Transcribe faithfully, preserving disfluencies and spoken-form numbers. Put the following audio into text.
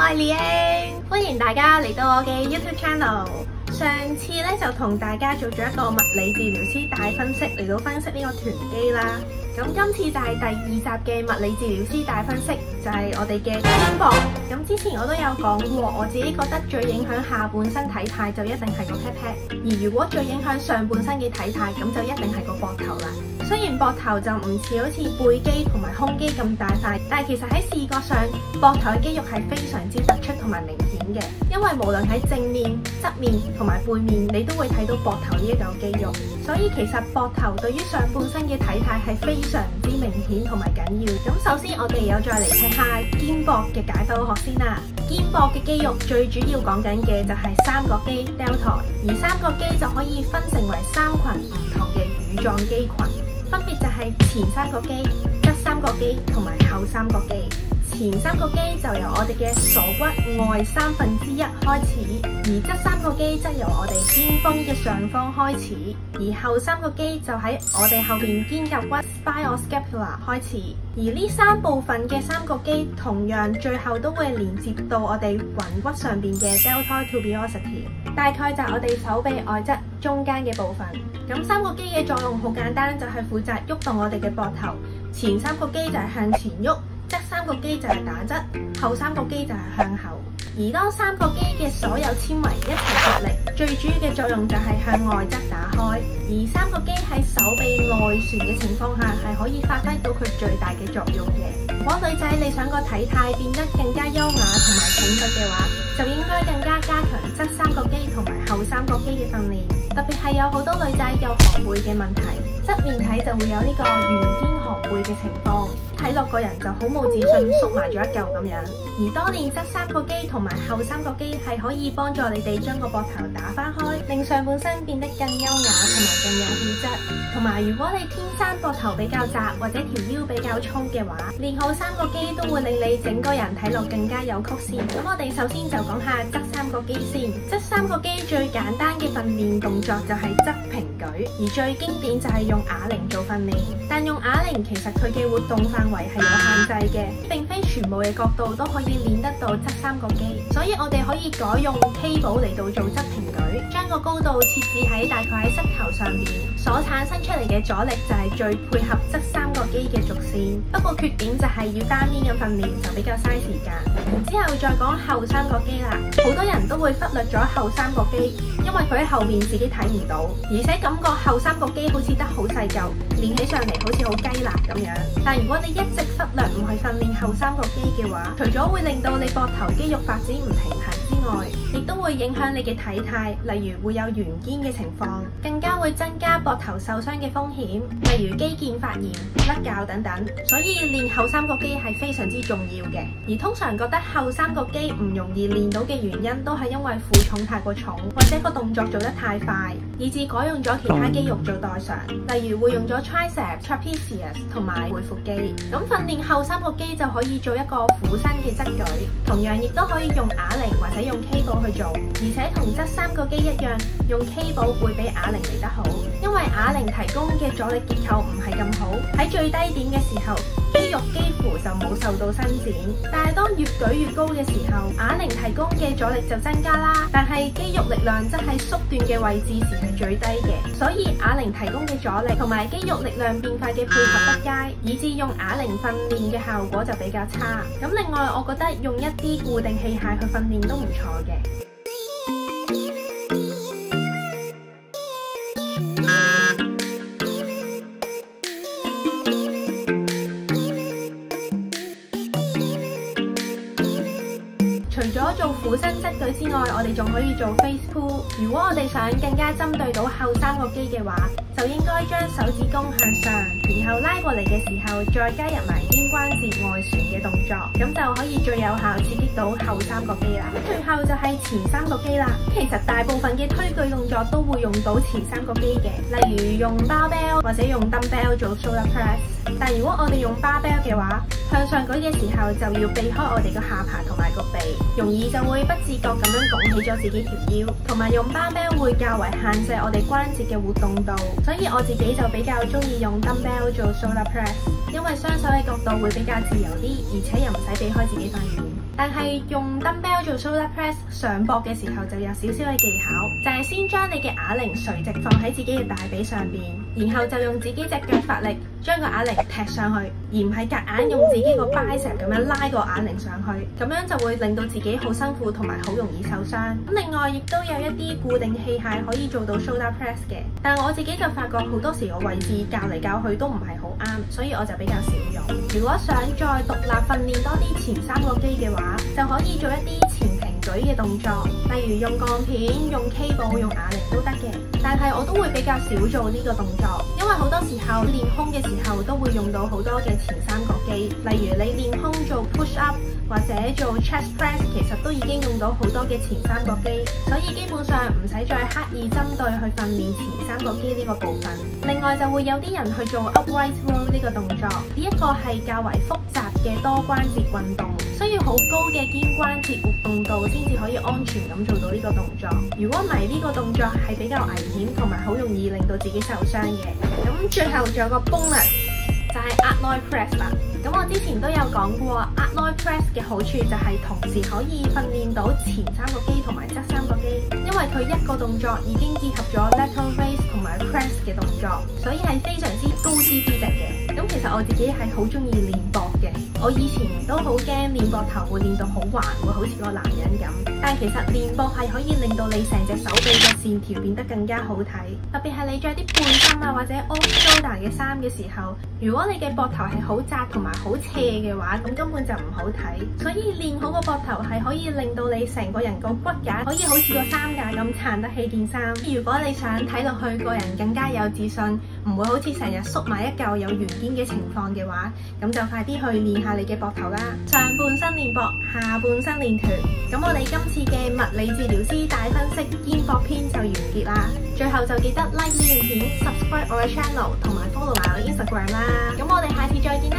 係 Liang， 歡迎大家嚟到我嘅 YouTube channel。上次咧就同大家做咗一個物理治療師大分析，嚟到分析呢個臀肌啦。咁今次就係第二集嘅物理治療師大分析，就係、是、我哋嘅肩膊。咁之前我都有講過，我自己覺得最影響下半身體態就一定係個 pat pat，而如果最影響上半身嘅體態，咁就一定係個膊頭啦。雖然膊頭就唔似好似背肌同埋胸肌咁大塊，但係其實喺視覺上，膊頭嘅肌肉係非常之突出同埋明顯嘅。因為無論喺正面、側面同埋背面，你都會睇到膊頭呢一嚿肌肉。所以其實膊頭對於上半身嘅體態係非常之明顯同埋緊要。咁首先我哋有再嚟睇下肩膊嘅解剖學先啦。肩膊嘅肌肉最主要講緊嘅就係三角肌 deltoid， 而三角肌就可以分成為三群唔同嘅乳狀肌群。分別就係前三角肌、側三角肌同埋後三角肌。前三角肌就由我哋嘅鎖骨外三分之一開始，而側三角肌則由我哋肩峰嘅上方開始，而後三角肌就喺我哋後邊肩胛骨 spinoscapula 開始。而呢三部分嘅三角肌同樣最後都會連接到我哋魂骨上邊嘅 deltoid tuberosity， 大概就係我哋手臂外側中間嘅部分。咁三角肌嘅作用好簡單，就係負責喐動我哋嘅膊頭。前三角肌就係向前喐，側三角肌就係打側，後三角肌就係向後。而當三角肌嘅所有纖維一齊發力，最主要嘅作用就係向外側打開。而三角肌喺手臂外旋嘅情況下，係可以發揮到佢最大嘅作用嘅。如果女仔你想個體態變得更加優雅同埋挺拔嘅話，就應該更加加強側三角肌同埋後三角肌嘅訓練。特別係有好多女仔有寒背嘅問題，側面睇就會有呢個圓肩寒背嘅情況，睇落個人就好冇自信，縮埋咗一嚿咁樣。而當練側三角肌同埋後三角肌係可以幫助你哋將個膊頭打翻開，令上半身變得更優雅同埋更有氣質。同埋如果你天生膊頭比較窄或者條腰比較粗嘅話，練好三角肌都會令你整個人睇落更加有曲線。咁我哋首先就講下側三角肌先。側三角肌最簡單嘅訓練動作就係側平舉，而最經典就係用啞鈴做訓練。但用啞鈴其實佢嘅活動範圍係有限制嘅，並非全部嘅角度都可以練得到側三角肌，所以我哋可以改用 K 寶嚟到做側平舉，將個高度設置喺大概喺膝頭上邊，所產生出嚟嘅阻力就係最配合側三角肌嘅軸線。不過缺點就係要單邊咁訓練，就比較嘥時間。然之後再講後三角肌啦，好多人都會忽略咗後三角肌，因為佢喺後面自己睇唔到，而且感覺後三角肌好似得好細嚿，練起上嚟好似好雞肋咁樣。但如果你一直忽略唔去訓練後三角肌嘅話，除咗會令到你膊頭肌肉發展唔平衡之外，亦都會影響你嘅體態，例如會有圓肩嘅情況，更加會增加膊頭受傷嘅風險，例如肌腱發炎、甩骹等等。所以練後三角肌係非常之重要嘅。而通常覺得後三角肌唔容易練到嘅原因，都係因為負重太過重，或者個動作做得太快，以致改用咗其他肌肉做代償，例如會用咗 tricep、trapezius 同埋背腹肌。咁訓練後三角肌就可以做一個俯身嘅側舉，同樣亦都可以用啞鈴或者用 K 寶去做，而且同側三角肌一樣，用 K 寶會比啞鈴嚟得好，因為啞鈴提供嘅阻力結構唔係咁好，喺最低點嘅時候，肌肉幾乎就冇受到伸展，但係當越舉越高嘅時候，啞鈴提供嘅阻力就增加啦，但係肌肉力量則喺縮短嘅位置時係最低嘅，所以啞鈴提供嘅阻力同埋肌肉力量變化嘅配合不佳，以致用啞鈴訓練嘅效果就比較差。咁另外，我覺得用一啲固定器械去訓練都唔錯嘅。除咗做俯身側舉之外，我哋仲可以做 face pull。如果我哋想更加針對到後三角肌嘅話，就應該將手指公向上，然後拉過嚟嘅時候，再加入埋肩關節外旋嘅動作，咁就可以最有效刺激到後三角肌啦。最後就係前三角肌啦。其實大部分嘅推舉動作都會用到前三角肌嘅，例如用 barbell 或者用 dumbbell 做 shoulder press。但如果我哋用 barbell 嘅話，向上舉嘅時候就要避開我哋個下巴同埋個鼻，容易就會不自覺咁樣拱起咗自己條腰，同埋用 barbell 會較為限制我哋關節嘅活動度，所以我自己就比較中意用 dumbbell 做 shoulder press，因為雙手嘅角度會比較自由啲，而且又唔使避開自己塊面。 但係用 dumbbell 做 shoulder press 上膊嘅時候就有少少嘅技巧，就係先將你嘅啞鈴垂直放喺自己嘅大髀上邊，然後就用自己隻腳發力將個啞鈴踢上去，而唔係夾硬用自己個 bicep 咁樣拉個啞鈴上去，咁樣就會令到自己好辛苦同埋好容易受傷。咁另外亦都有一啲固定器械可以做到 shoulder press 嘅，但係我自己就發覺好多時個位置較嚟較去都唔係好啱，所以我就比較少用。如果想再獨立訓練多啲前三個肌嘅話，就可以做一啲前平舉嘅動作，例如用槓片、用 cable、用啞鈴都得嘅。但係我都會比較少做呢個動作，因為好多時候練胸嘅時候都會用到好多嘅前三角肌，例如你練胸做 push up 或者做 chest press， 其實都已經用到好多嘅前三角肌，所以基本上唔使再刻意針對去訓練前三角肌呢個部分。另外就會有啲人去做 upright row 呢個動作，呢一個係較為複雜嘅多關節運動，需要好高嘅肩關節活動度先至可以安全咁做到呢個動作。如果唔係，呢個動作係比較危險同埋好容易令到自己受傷嘅。咁最後仲有個 bonus 就係 Arnold press 啦。咁我之前都有講過 Arnold press 嘅好處就係同時可以訓練到前三個肌同埋側三個肌，因為佢一個動作已經結合咗 lateral raise 同埋 press 嘅動作，所以係非常之高 C P 值嘅。咁其實我自己係好中意練膊嘅，我以前都好驚練膊頭會練到好橫，會好似個男人咁。但係其實練膊係可以令到你成隻手臂嘅線條變得更加好睇，特別係你着啲背心啊或者 off shoulder 嘅衫嘅時候，如果你嘅膊頭係好窄同埋好斜嘅話，咁根本就唔好睇。所以練好個膊頭係可以令到你成個人個骨架可以好似個衫架咁撐得起件衫。如果你想睇落去個人更加有自信，唔會好似成日縮埋一嚿有圓肩嘅情況嘅話，咁就快啲去練下你嘅膊頭啦。上半身練膊，下半身練臀。咁我哋今次嘅物理治療師大分析肩膊篇就完結啦。最後就記得 like 呢段片、subscribe 我嘅 channel 同埋 follow 埋我 Instagram 啦。咁我哋下次再見啦。